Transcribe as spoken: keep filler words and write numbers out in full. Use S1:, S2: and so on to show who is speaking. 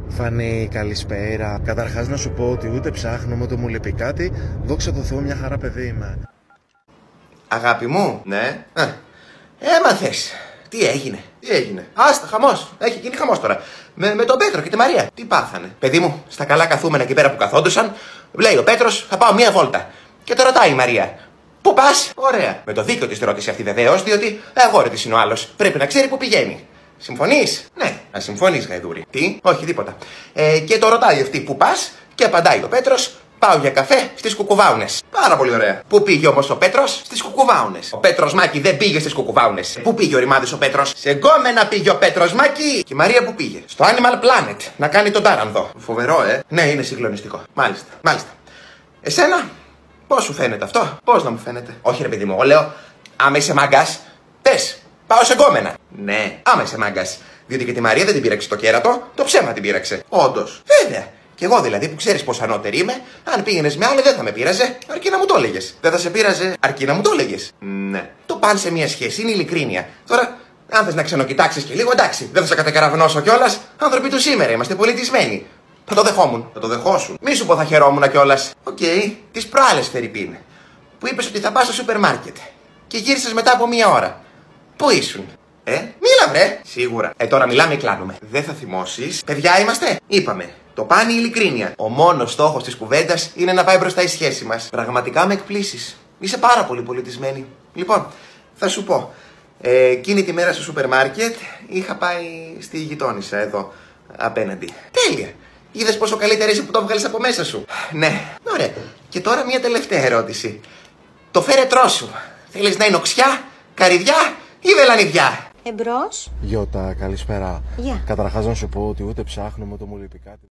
S1: Φανή, καλησπέρα. Καταρχάς να σου πω ότι ούτε ψάχνω ούτε μου λείπει κάτι. Δόξα τω Θεώ, μια χαρά παιδί είμαι.
S2: Αγάπη μου, ναι. Α, έμαθες. Τι έγινε, τι έγινε. Άστα, χαμός. Έχει γίνει χαμός τώρα. Με, με τον Πέτρο και τη Μαρία. Τι πάθανε. Παιδί μου, στα καλά καθούμενα εκεί πέρα που καθόντουσαν, λέει ο Πέτρος, θα πάω μία βόλτα. Και το ρωτάει η Μαρία. Πού πας? Ωραία. Με το δίκιο της ρώτησε αυτή βεβαίως, διότι αγόρι της είναι ο άλλος. Πρέπει να ξέρει πού πηγαίνει. Συμφωνείς? Ναι, να συμφωνείς, γαϊδούρη. Τι? Όχι, τίποτα. Ε, και το ρωτάει αυτή που πας και απαντάει ο Πέτρος. Πάω για καφέ στις Κουκουβάουνες. Πάρα πολύ ωραία. Πού πήγε όμως ο Πέτρος? Στις Κουκουβάουνες. Ο Πέτρος Μάκη δεν πήγε στις Κουκουβάουνες. Πού πήγε ο Ρημάδης ο Πέτρος? Σε γκόμενα πήγε ο Πέτρος Μάκη. Και η Μαρία που πήγε? Στο Animal Planet. Να κάνει τον τάρανδο. Φοβερό, ε. Ναι, είναι συγκλονιστικό. Μάλιστα, μάλιστα. Εσένα, πώς σου φαίνεται αυτό? Πώς να μου φαίνεται? Όχι, ρε παιδί μου, εγώ λέω, άμα είσαι μάγκας, πες. Πάω σε γκόμενα. Ναι, άμα είσαι μάγκας. Διότι και τη Μαρία δεν την πήραξε το κέρατο, το ψέμα την πήραξε. Όντως. Βέβαια. Κι εγώ δηλαδή που ξέρεις πως ανώτερη είμαι, αν πήγαινες με άλλη δεν θα με πείραζε, αρκεί να μου το έλεγες. Δεν θα σε πείραζε, αρκεί να μου το έλεγες. Ναι. Το παν σε μια σχέση είναι ειλικρίνεια. Τώρα, αν θες να ξενοκοιτάξεις και λίγο, εντάξει, δεν θα σε κατακαραυνώσω κιόλας. Άνθρωποι του σήμερα, είμαστε πολιτισμένοι. Θα το δεχόμουν. Θα το δεχόσουν. Μη σου πω θα χαιρόμουν κιόλας. Οκ, okay. Τις προάλλες Φερρυπίν, που είπες ότι θα πας στο σούπερ μάρκετ και γύρισες μετά από μία ώρα. Πού ήσουν? Ε, μίλα βρε! Σίγουρα. Ε, τώρα μιλάμε ή κλάνουμε. Δεν θα θυμώσεις. Παιδιά είμαστε. Είπαμε. Το πάνε η ειλικρίνεια. Ο μόνος στόχος της κουβέντας είναι να πάει μπροστά η σχέση μας. Πραγματικά με εκπλήσεις. Είσαι πάρα πολύ πολιτισμένη. Λοιπόν, θα σου πω. Ε, εκείνη τη μέρα στο σούπερ μάρκετ είχα πάει στη γειτόνισσα εδώ απέναντι. Τέλεια. Είδες πόσο καλύτερα είσαι που το βγάλεις από μέσα σου? Ναι. Ωραία. Και τώρα μια τελευταία ερώτηση. Το φέρετρό σου θέλεις να είναι οξιά, καρυδιά ή βελανιδιά?
S3: Εμπρός.
S1: Γιώτα, καλησπέρα.
S3: Γεια.
S1: Καταρχάς να σου πω ότι ούτε ψάχνω ούτε μου λείπει κάτι.